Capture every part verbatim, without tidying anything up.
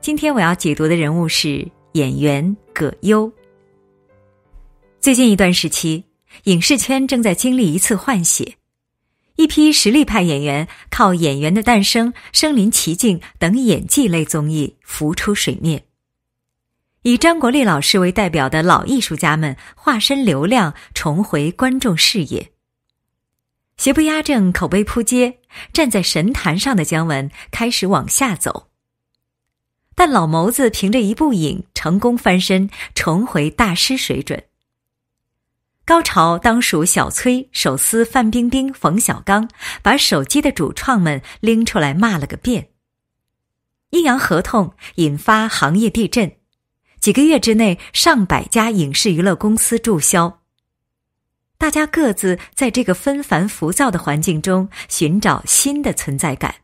今天我要解读的人物是演员葛优。最近一段时期，影视圈正在经历一次换血，一批实力派演员靠《演员的诞生》《身临其境》等演技类综艺浮出水面。以张国立老师为代表的老艺术家们化身流量，重回观众视野。邪不压正，口碑扑街，站在神坛上的姜文开始往下走。但老谋子凭着一部影成功翻身，重回大师水准。高潮当属小崔手撕范冰冰、冯小刚，把手机的主创们拎出来骂了个遍。阴阳合同引发行业地震，几个月之内上百家影视娱乐公司注销。大家各自在这个纷繁浮躁的环境中寻找新的存在感。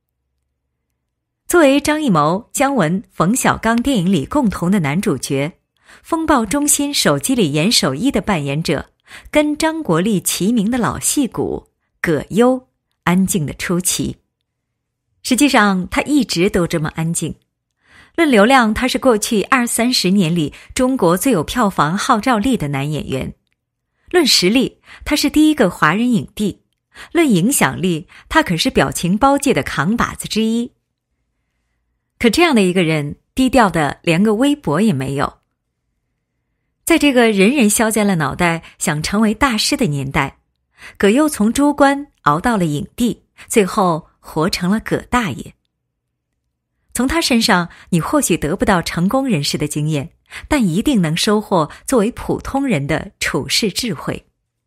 作为张艺谋、姜文、冯小刚电影里共同的男主角，风暴中心手机里严守一的扮演者，跟张国立齐名的老戏骨葛优安静的出奇。实际上他一直都这么安静。论流量，他是过去二三十年里中国最有票房号召力的男演员。论实力，他是第一个华人影帝。论影响力，他可是表情包界的扛把子之一。可这样的一个人，低调的连个微博也没有。在这个人人削尖了脑袋想成为大师的年代，葛优从猪倌熬到了影帝，最后活成了葛大爷。从他身上，你或许得不到成功人士的经验，但一定能收获作为普通人的处世智慧。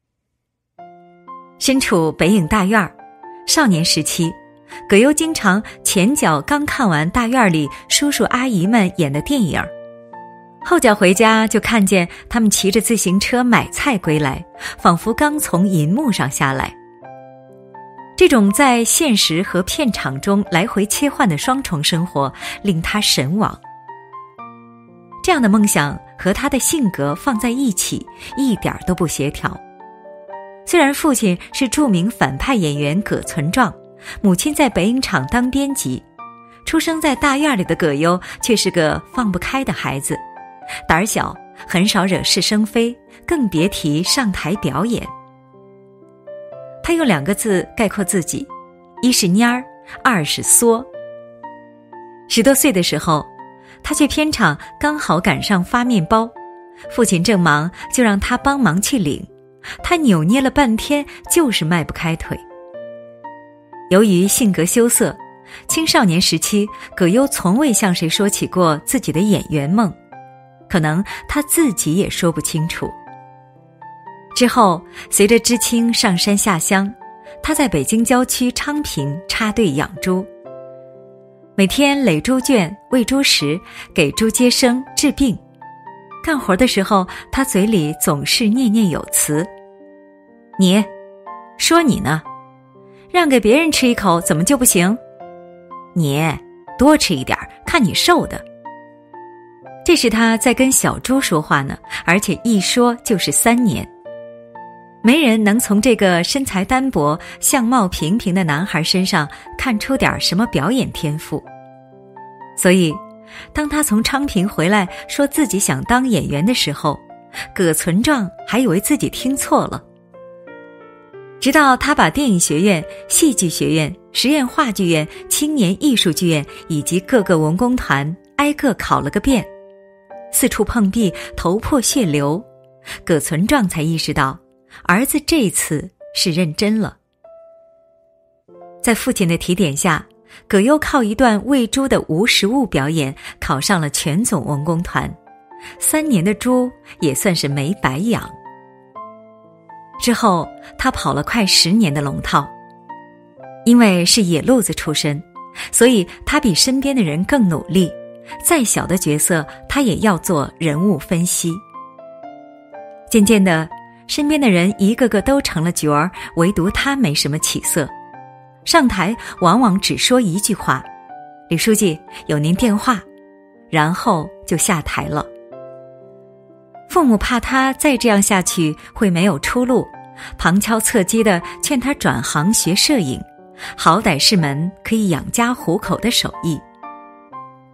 身处北影大院，少年时期，葛优经常前脚刚看完大院里叔叔阿姨们演的电影，后脚回家就看见他们骑着自行车买菜归来，仿佛刚从银幕上下来。这种在现实和片场中来回切换的双重生活令他神往。这样的梦想和他的性格放在一起，一点都不协调。虽然父亲是著名反派演员葛存壮，母亲在北影厂当编辑，出生在大院里的葛优却是个放不开的孩子，胆小，很少惹是生非，更别提上台表演。他用两个字概括自己，一是蔫儿，二是缩。十多岁的时候，他去片场刚好赶上发面包，父亲正忙，就让他帮忙去领。他扭捏了半天，就是迈不开腿。由于性格羞涩，青少年时期葛优从未向谁说起过自己的演员梦，可能他自己也说不清楚。之后随着知青上山下乡，他在北京郊区昌平插队养猪，每天垒猪圈、喂猪食，给猪接生治病。干活的时候，他嘴里总是念念有词：你，说你呢，让给别人吃一口怎么就不行？你多吃一点，看你瘦的。这是他在跟小猪说话呢，而且一说就是三年。没人能从这个身材单薄、相貌平平的男孩身上看出点什么表演天赋。所以当他从昌平回来说自己想当演员的时候，葛存壮还以为自己听错了。直到他把电影学院、戏剧学院、实验话剧院、青年艺术剧院以及各个文工团挨个考了个遍，四处碰壁，头破血流，葛存壮才意识到儿子这次是认真了。在父亲的提点下，葛优靠一段喂猪的无实物表演考上了全总文工团，三年的猪也算是没白养。之后他跑了快十年的龙套，因为是野路子出身，所以他比身边的人更努力，再小的角色他也要做人物分析。渐渐的，身边的人一个个都成了角儿，唯独他没什么起色。上台往往只说一句话：李书记，有您电话，然后就下台了。父母怕他再这样下去会没有出路，旁敲侧击地劝他转行学摄影，好歹是门可以养家糊口的手艺。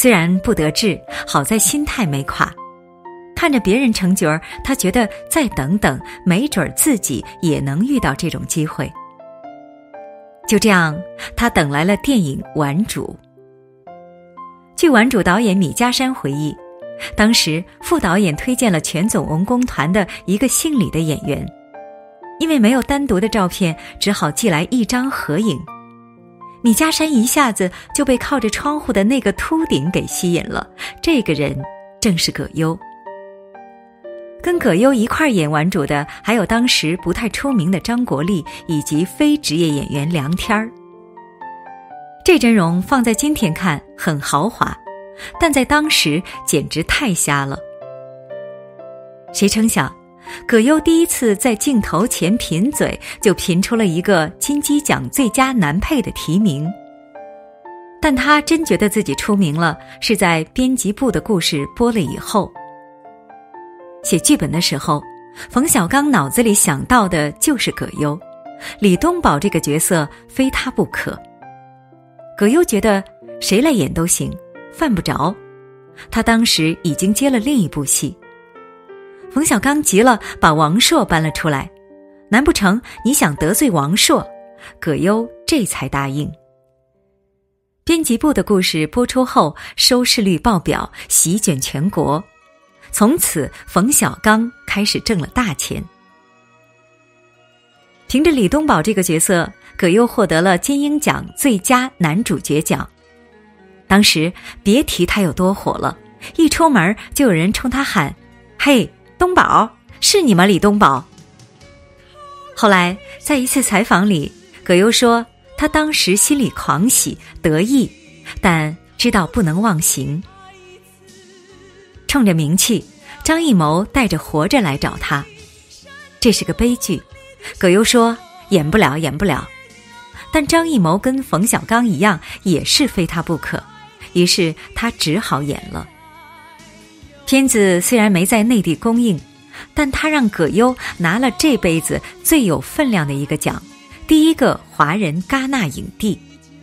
虽然不得志，好在心态没垮。看着别人成角儿，他觉得再等等，没准自己也能遇到这种机会。就这样，他等来了电影《顽主》。据顽主导演米家山回忆，当时副导演推荐了全总文工团的一个姓李的演员，因为没有单独的照片，只好寄来一张合影。米家山一下子就被靠着窗户的那个秃顶给吸引了，这个人正是葛优。跟葛优一块演顽主的还有当时不太出名的张国立以及非职业演员梁天儿。这阵容放在今天看很豪华，但在当时简直太瞎了。谁成想，葛优第一次在镜头前贫嘴，就贫出了一个金鸡奖最佳男配的提名。但他真觉得自己出名了，是在编辑部的故事播了以后。写剧本的时候，冯小刚脑子里想到的就是葛优，李东宝这个角色非他不可。葛优觉得谁来演都行，犯不着。他当时已经接了另一部戏。冯小刚急了，把王朔搬了出来。难不成你想得罪王朔？葛优这才答应。编辑部的故事播出后，收视率爆表，席卷全国。从此冯小刚开始挣了大钱。凭着李东宝这个角色，葛优获得了金鹰奖最佳男主角奖。当时别提他有多火了，一出门就有人冲他喊：嘿，东宝，是你吗，李东宝？后来在一次采访里，葛优说他当时心里狂喜得意，但知道不能忘形。冲着名气，张艺谋带着活着来找他，这是个悲剧。葛优说演不了演不了，但张艺谋跟冯小刚一样，也是非他不可，于是他只好演了。片子虽然没在内地公映，但他让葛优拿了这辈子最有分量的一个奖，第一个华人戛纳影帝。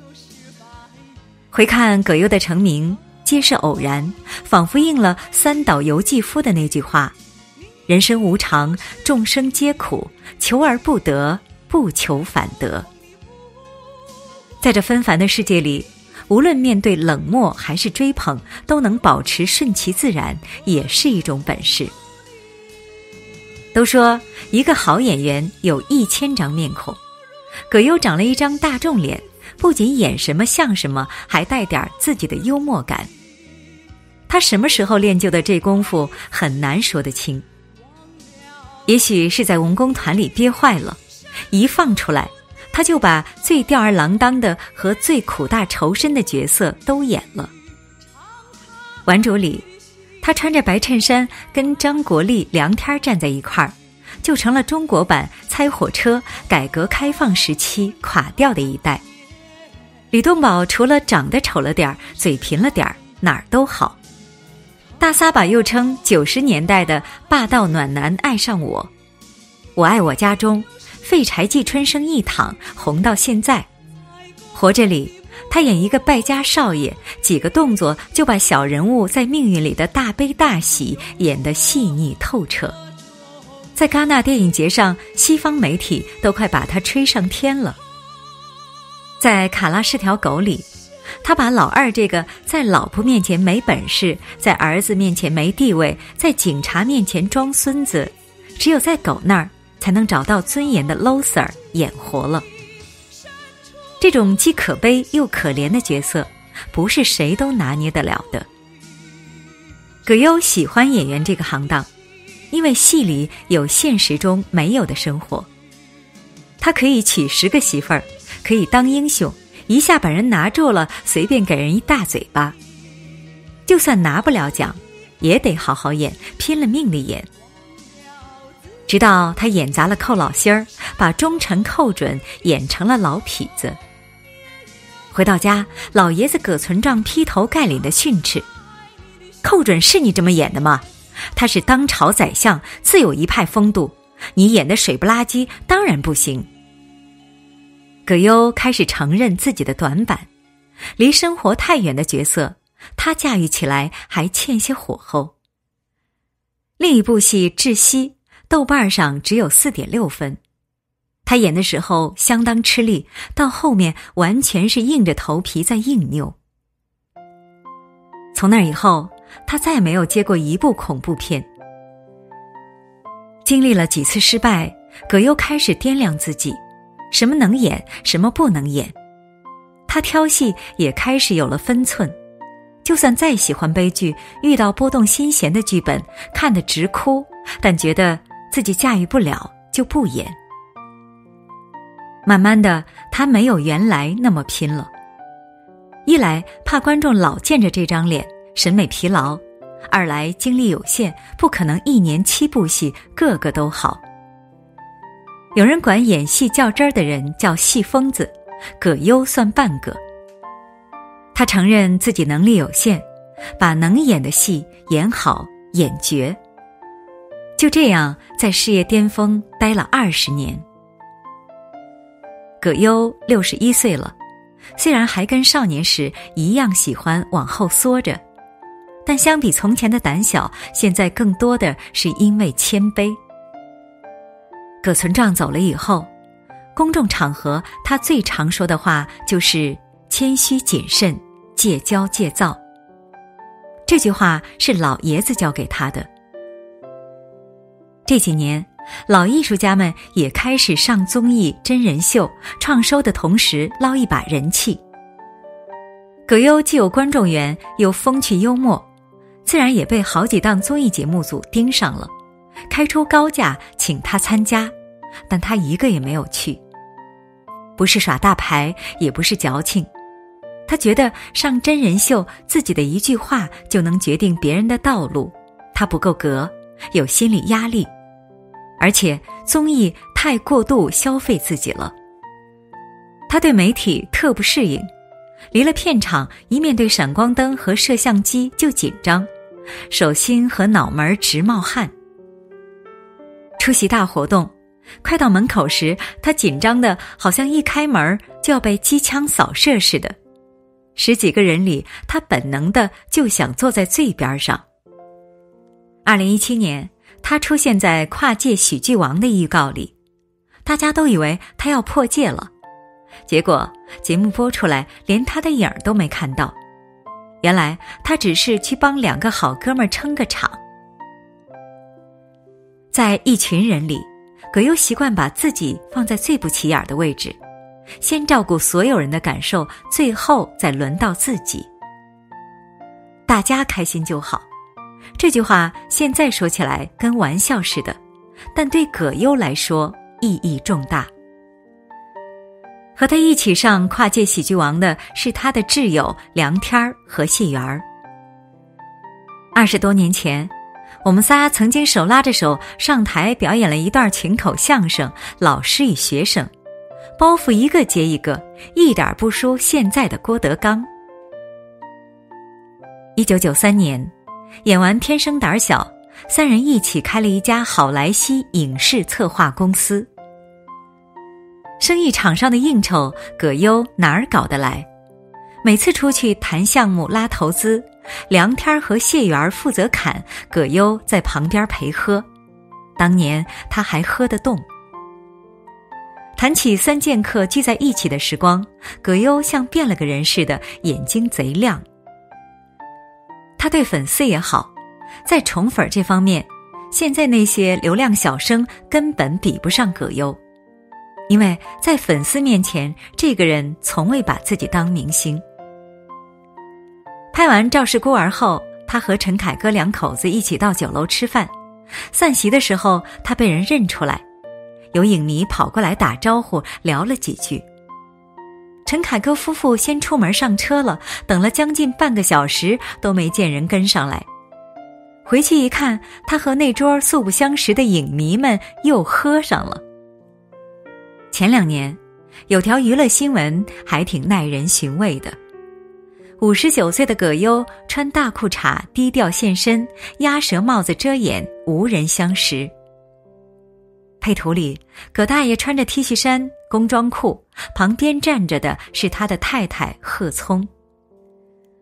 回看葛优的成名，皆是偶然，仿佛应了三岛由纪夫的那句话：人生无常，众生皆苦，求而不得，不求反得。在这纷繁的世界里，无论面对冷漠还是追捧，都能保持顺其自然，也是一种本事。都说一个好演员有一千张面孔，葛优长了一张大众脸，不仅演什么像什么，还带点自己的幽默感。他什么时候练就的这功夫，很难说得清。也许是在文工团里憋坏了，一放出来，他就把最吊儿郎当的和最苦大仇深的角色都演了。顽主里，他穿着白衬衫跟张国立、梁天站在一块儿，就成了中国版猜火车改革开放时期垮掉的一代。李东宝除了长得丑了点儿，嘴贫了点儿，哪儿都好。大撒把又称九十年代的霸道暖男爱上我，我爱我家中，废柴季春生一躺红到现在。活着里，他演一个败家少爷，几个动作就把小人物在命运里的大悲大喜演得细腻透彻。在戛纳电影节上，西方媒体都快把他吹上天了。在卡拉是条狗里，他把老二这个在老婆面前没本事，在儿子面前没地位，在警察面前装孙子，只有在狗那儿才能找到尊严的 loser 演活了。这种既可悲又可怜的角色，不是谁都拿捏得了的。葛优喜欢演员这个行当，因为戏里有现实中没有的生活。他可以娶十个媳妇儿，可以当英雄，一下把人拿住了，随便给人一大嘴巴。就算拿不了奖，也得好好演，拼了命的演。直到他演砸了寇老心儿，把忠臣寇准演成了老痞子。回到家，老爷子葛存壮劈头盖脸的训斥：寇准是你这么演的吗？他是当朝宰相，自有一派风度，你演的水不拉几，当然不行。葛优开始承认自己的短板，离生活太远的角色， 他驾驭起来还欠些火候。另一部戏《窒息》豆瓣上只有 四点六 分，他演的时候相当吃力，到后面完全是硬着头皮在硬拗。从那以后，他再没有接过一部恐怖片。经历了几次失败，葛优开始掂量自己，什么能演，什么不能演。他挑戏也开始有了分寸，就算再喜欢悲剧，遇到波动心弦的剧本，看得直哭，但觉得自己驾驭不了，就不演。慢慢的，他没有原来那么拼了。一来怕观众老见着这张脸，审美疲劳；二来精力有限，不可能一年七部戏个个都好。有人管演戏较真儿的人叫戏疯子，葛优算半个。他承认自己能力有限，把能演的戏演好演绝。就这样在事业巅峰待了二十年。葛优六十一岁了，虽然还跟少年时一样喜欢往后缩着，但相比从前的胆小，现在更多的是因为谦卑。葛存壮走了以后，公众场合他最常说的话就是谦虚谨慎，戒骄戒躁。这句话是老爷子教给他的。这几年老艺术家们也开始上综艺真人秀，创收的同时捞一把人气。葛优既有观众缘，又风趣幽默，自然也被好几档综艺节目组盯上了，开出高价请他参加，但他一个也没有去。不是耍大牌，也不是矫情，他觉得上真人秀自己的一句话就能决定别人的道路，他不够格，有心理压力，而且综艺太过度消费自己了。他对媒体特不适应，离了片场，一面对闪光灯和摄像机就紧张，手心和脑门直冒汗。出席大活动，快到门口时，他紧张的好像一开门就要被机枪扫射似的。十几个人里，他本能的就想坐在最边上。二零一七年，他出现在《跨界喜剧王》的预告里，大家都以为他要破戒了，结果节目播出来，连他的影儿都没看到。原来他只是去帮两个好哥们儿撑个场。在一群人里，葛优习惯把自己放在最不起眼的位置，先照顾所有人的感受，最后再轮到自己。大家开心就好，这句话现在说起来跟玩笑似的，但对葛优来说意义重大。和他一起上跨界喜剧王的是他的挚友梁天儿和谢元儿。二十多年前，我们仨曾经手拉着手上台表演了一段群口相声，老师与学生，包袱一个接一个，一点不输现在的郭德纲。一九九三年，演完《天生胆小》，三人一起开了一家好莱坞影视策划公司。生意场上的应酬，葛优哪儿搞得来？每次出去谈项目拉投资，梁天和谢元负责砍，葛优在旁边陪喝。当年他还喝得动。谈起三剑客聚在一起的时光，葛优像变了个人似的，眼睛贼亮。他对粉丝也好，在宠粉这方面，现在那些流量小生根本比不上葛优。因为在粉丝面前，这个人从未把自己当明星。拍完《赵氏孤儿》后，他和陈凯歌两口子一起到酒楼吃饭，散席的时候他被人认出来，有影迷跑过来打招呼，聊了几句。陈凯歌夫妇先出门上车了，等了将近半个小时都没见人跟上来。回去一看，他和那桌素不相识的影迷们又喝上了。前两年有条娱乐新闻还挺耐人寻味的，五十九岁的葛优穿大裤衩低调现身，鸭舌帽子遮掩，无人相识。配图里，葛大爷穿着 T 恤衫工装裤，旁边站着的是他的太太贺聪。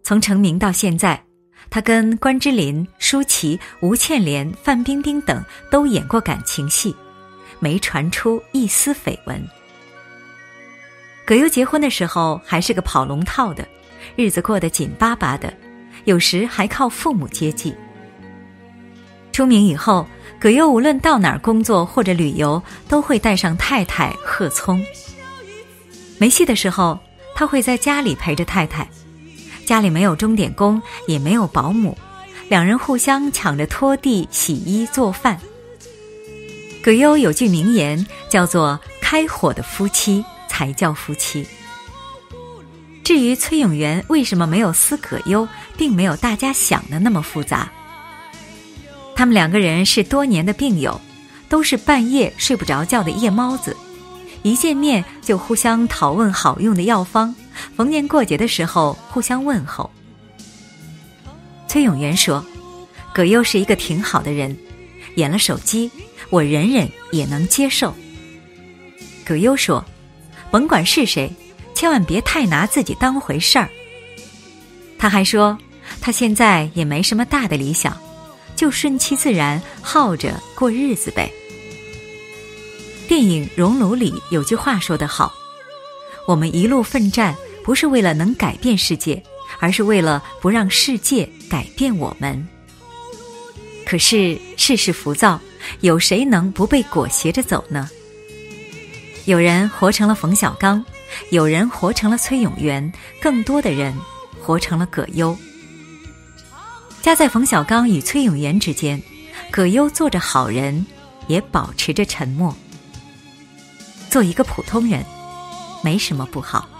从成名到现在，他跟关之琳、舒淇、吴倩莲、范冰冰等都演过感情戏，没传出一丝绯闻。葛优结婚的时候还是个跑龙套的，日子过得紧巴巴的，有时还靠父母接济。出名以后，葛优无论到哪儿工作或者旅游，都会带上太太贺聪。没戏的时候，他会在家里陪着太太，家里没有钟点工，也没有保姆，两人互相抢着拖地、洗衣、做饭。葛优有句名言，叫做开火的夫妻才叫夫妻。至于崔永元为什么没有撕葛优，并没有大家想的那么复杂。他们两个人是多年的病友，都是半夜睡不着觉的夜猫子，一见面就互相讨问好用的药方，逢年过节的时候互相问候。崔永元说，葛优是一个挺好的人，演了手机，我忍忍也能接受。葛优说，甭管是谁，千万别太拿自己当回事儿。他还说，他现在也没什么大的理想，就顺其自然，耗着过日子呗。电影《熔炉》里有句话说得好，我们一路奋战，不是为了能改变世界，而是为了不让世界改变我们。可是世事浮躁，有谁能不被裹挟着走呢？有人活成了冯小刚，有人活成了崔永元，更多的人活成了葛优。夹在冯小刚与崔永元之间，葛优做着好人，也保持着沉默。做一个普通人，没什么不好。